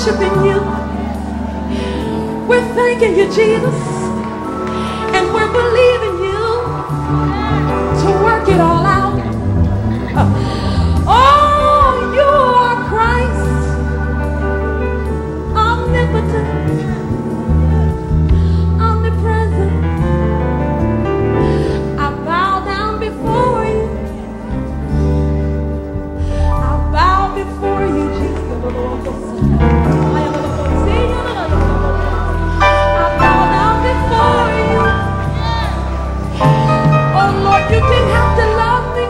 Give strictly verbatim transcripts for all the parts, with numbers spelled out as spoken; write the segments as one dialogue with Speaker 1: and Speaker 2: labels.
Speaker 1: worshiping you. We're thanking you, Jesus. And we're believing you to work it all out. Oh, you are Christ, omnipotent, omnipresent. I bow down before you. I bow before you, Jesus. You didn't have to love me.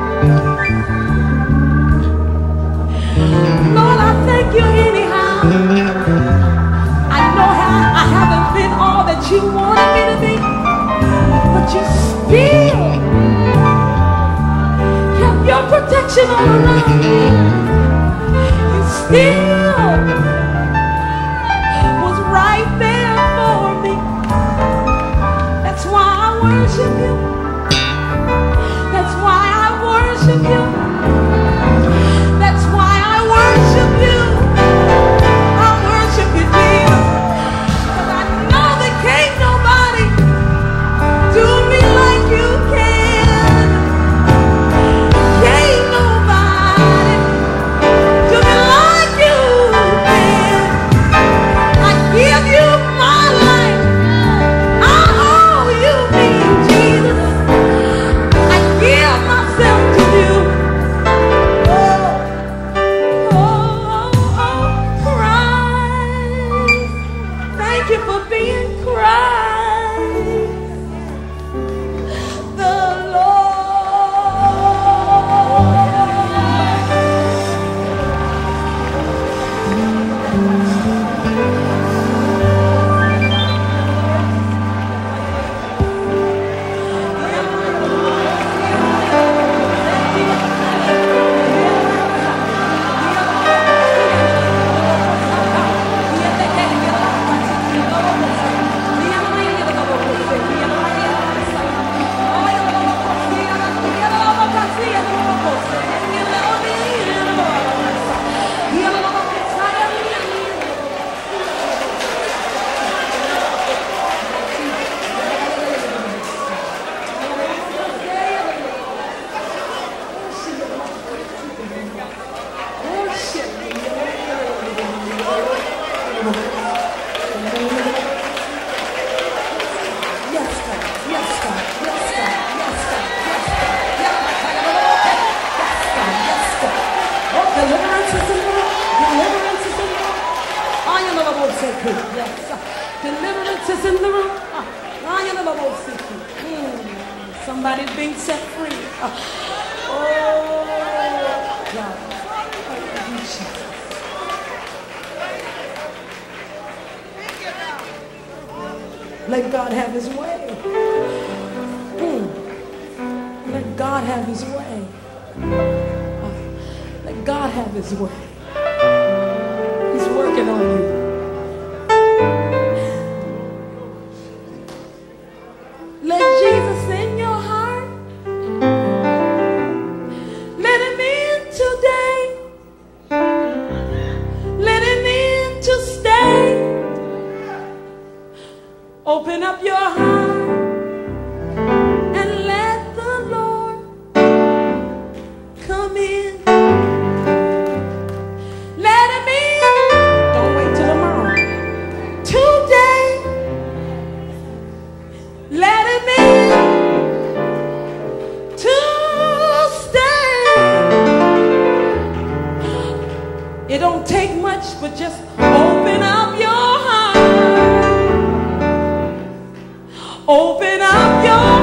Speaker 1: Lord, I thank you anyhow. I know how I haven't been all that you wanted me to be, but you still kept your protection all around me. You still was right there for me. That's why I worship you. That's why I worship you. That's why I worship you. I worship you, Jesus. Because I know that can't nobody do me like you can. Can't nobody do me like you can. I give you my life. I owe you me, Jesus. Give myself to you. Oh, oh, oh, oh, Christ. Thank you for being Christ, the deliverance is in the room. Somebody's being set free. Oh, God. Let God have his way. Mm. Let God have his way. Oh, let God have his way. He's working on you. Let Jesus in your heart. Let him in today. Let him in to stay. Open up your heart and let the Lord come in. Let him in. Don't wait till tomorrow. Today. Let him in to stay. It don't take much, but just open up your heart. Open up your